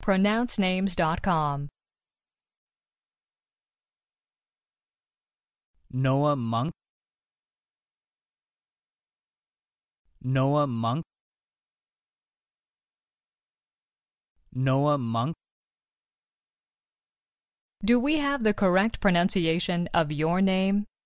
pronouncenames.com. Noah Munck. Noah Munck. Noah Munck. Do we have the correct pronunciation of your name?